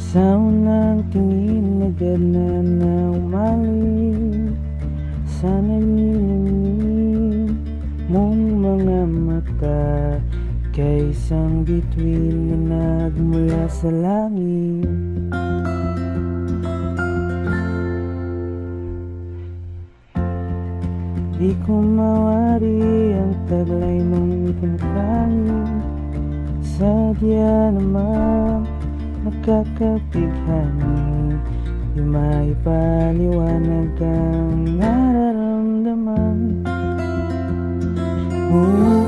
Sa unang tingin agad na naumaling sa nalilingin mong mga mata, kay isang bituin na nagmula sa langit. Di ko mawari ang taglay mong itinatangin, sadya naman nakakapighani, di maipaliwanag ang nararamdaman.